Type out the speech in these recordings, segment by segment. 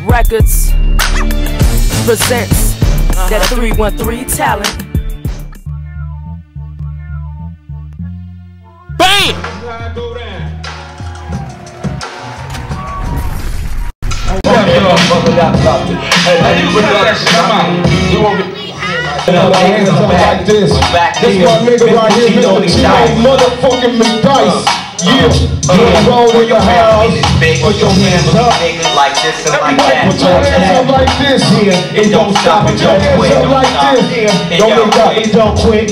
Records presents that 313 talent. Bam! Like this. This my nigga right here, Mr. T.A. motherfucking McDice. Yeah, roll in your house. Put your hands up like this and like that. Put your hands up like this. Yeah, it don't stop, it don't quit. It like this. Don't quit. It don't quit.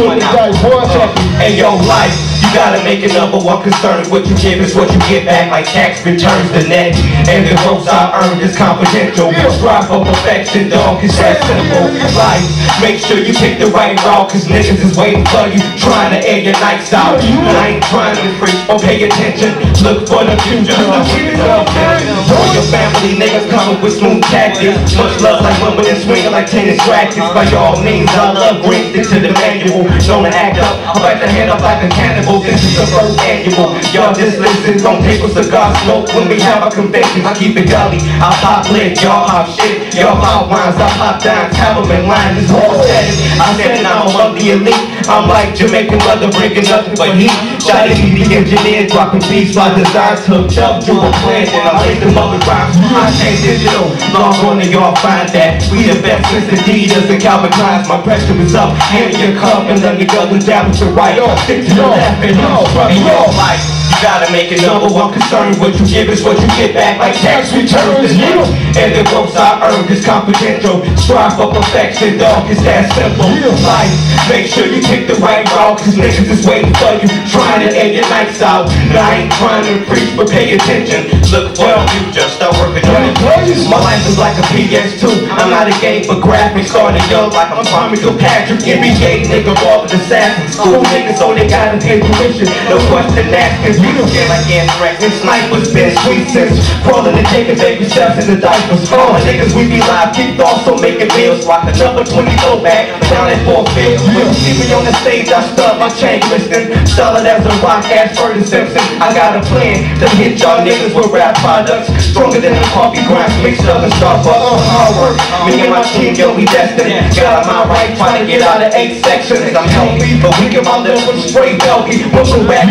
In your life, you gotta make it number one concern. What you give is what you get back, like tax returns the net. And the gross I earned is confidential. Strive for perfection, dog, it's that simple. Life, make sure you pick the right route, cause niggas is waiting for you, trying to air your nights out. I ain't trying to preach or pay attention. Look for the future. For your family, niggas coming with smooth tactics. Much love like women and swinging like tennis rackets. By all means, I love green, stick to the manual. Don't act up, I'm about to head up like a cannibal. This is the first annual. Y'all just listen, don't take a cigar smoke. When we have our conventions, I keep it gully. I pop lit, y'all hop shit. Y'all hop wines, I pop down, cavalry line. This whole setting, I said I'm among the elite. I'm like Jamaican mother, bringing nothing but heat. Shot at the engineer, dropping beats. My designs hooked up to a plan, and I laid them up with rhymes. I ain't digital, long on and y'all find that. We the best since Adidas and Calvin Klein's. My pressure is up, hand me your cup and let me go and down with your right. Stick to the left and in your life. You gotta make it number one concern. What you give is what you get back, like tax returns. And the gross I earned is confidential. Strive for perfection, dog, it's that simple. Life, make sure you pick the right route, cause niggas is waiting for you, trying to end your nights out. Now I ain't trying to preach, but pay attention. Look for the future, start working on it. My life is like a PS2. I'm not a game for graphics, starting young like I'm Tommy Kilpatrick. NBA nigga, all the assassins. School niggas, so they gotta pay tuition. No question asked. We don't get like anthrax and snipers. Been sweet since crawling and taking baby steps in the diapers. All my niggas, we be live, keep also making meals. Rock another 20 go back, down at 4 feet. When you see me on the stage, I stub my chain twisting. Solid as a rock, ass Fergie Simpson. I got a plan to hit y'all niggas with rap products. Stronger than the coffee grinds, mixed up in Starbucks. Hard work, me and my team, yo, we destined. Got my right, trying to get out of 8 sections. I'm healthy, but we get my lips from straight belky. Muscle back,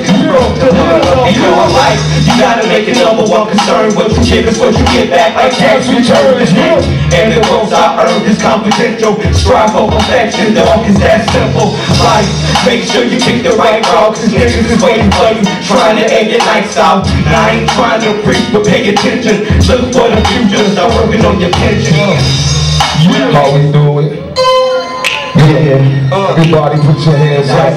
in your life, you gotta make it number one concern. What you give is what you get back, like tax returns. And the gross I earned is confidential. Strive for perfection, dog, it's that simple. Life, make sure you pick the right route, cause niggas is waiting for you, trying to end your nights out. Now I ain't trying to preach, but pay attention. Look for the future, start working on your pension. How we do it? Yeah, everybody put your hands up.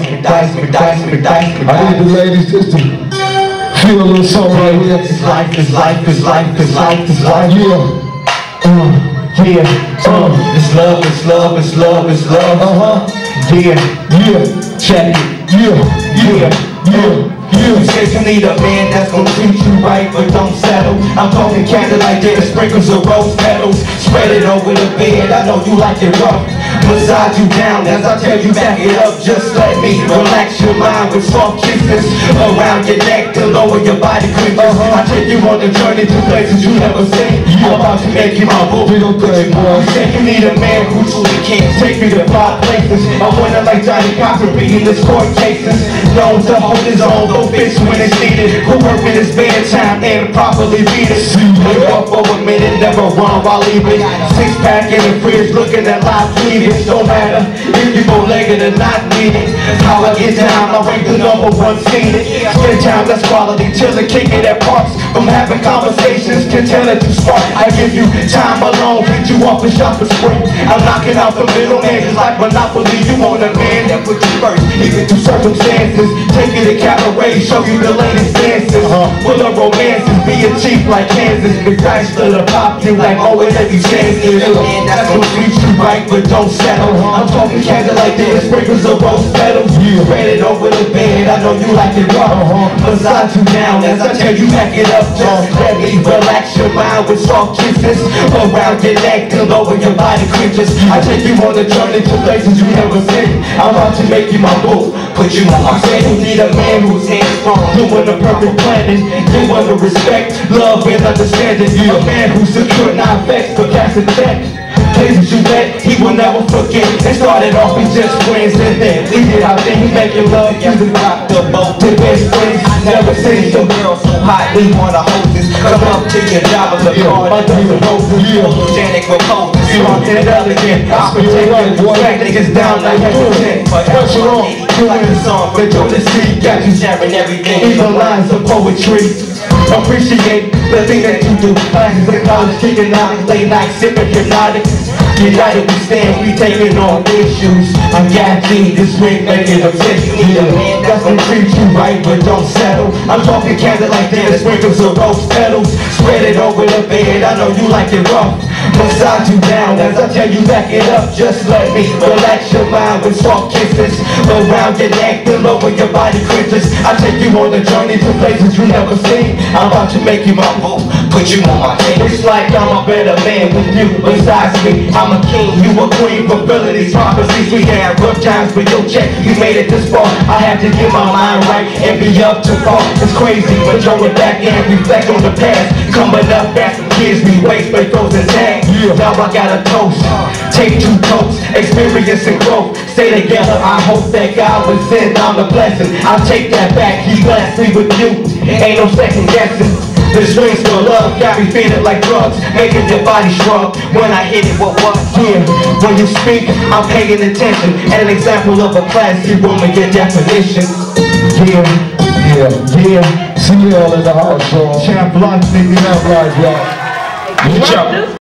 I need the ladies just to feel a little something right here. It's life, it's life, it's life, it's life, it's life. Yeah, it's love, it's love, it's love, it's love. Yeah, check it. You say you need a man that's gonna treat you right, but don't settle. I'm talking candlelight, there sprinkles of rose petals. Spread it over the bed, I know you like it rough. Massage you down as I tell you back it up. Just let me relax your mind with soft kisses around your neck to lower your body creases. I take you on a journey to places you never seen. I'm about to make you my boo. You say you need a man who truly can't take me to far places. I wanna like Johnny Cochran beating his court cases. Known to hold his own, go bitch when it's needed. Who work in his bedtime and properly beat it. Live up for a minute, never run while leaving. 6-pack in the fridge looking at live cleavage. Don't matter if you go legged or not needed. How I get down, I rank the number one seated. Spend time, that's quality, chillin', kicking at parks. From having conversations, can tell it to spark. I give you time alone, pick you off and shop a spring. I'm knocking out the middle names like Monopoly. You want a man that put you first, even through circumstances. Take you to cabaret, show you the latest dances. Full of romances, being cheap like Kansas. McDice to the pop you like always every chance is. Man, that's gonna treat you right, but don't settle. I'm talking candlelight, there sprinkles of rose petals. Spread it over the bed, I know you like it rough. Massage you down as I tell you back it up. Just let me relax your mind with soft kisses around your neck to lower your body creatures. I take you on a journey to places you never seen. I'm about to make you my boo, put you on my bed. You need a man who's hands-on, doing the perfect planning. You want to respect, love, and understanding. A man who's secure, not vexed, but cast a check. Places you met, he will never forget. It started off as just friends, and then we did our thing. We making love, you the rock the boat. The best friends, never seen your girl so hot. We wanna hostess, come up to your job of the car. My dozen roses, photogenic proposes. Smart and elegant, I protect you. Track niggas down like hesitant. What's wrong? Doing the song, but you're the sea. Got you sharing everything. Even lines of poetry. Appreciate the thing that you do. Classes in college, kicking knowledge, late night sipping hypnotic. United we stand, we taking on issues. I'm Gabby, this week making a test. You need a man that's gonna treat you right, but don't settle. I'm talking candid like that, sprinkles of rose petals. Spread it over the bed, I know you like it rough. Massage you down as I tell you back it up. Just let me relax your mind with soft kisses around your neck to lower your body creatures. I take you on a journey to places you never seen. I'm about to make you my boo, put you on my team. It's like I'm a better man with you besides me. I'm a king, you a queen, fulfilling these prophecies. We had rough times, but you'll check, you made it this far. I have to get my mind right and be up to par. It's crazy, but you're back and reflect on the past. Coming up fast, some kids we waste, play frozen tag. Now I got a toast, take 2 totes, experience and growth. Stay together, I hope that God will send down the blessing. I'll take that back, He blessed me with you. Ain't no second guessing. The strings for love got me feeling like drugs, making your body shrug when I hit it with what? Yeah, when you speak, I'm paying attention. And an example of a classy woman, your definition. Yeah. See y'all in the house, y'all. Champ Lunch, nigga. Champ Lunch, y'all. Good job.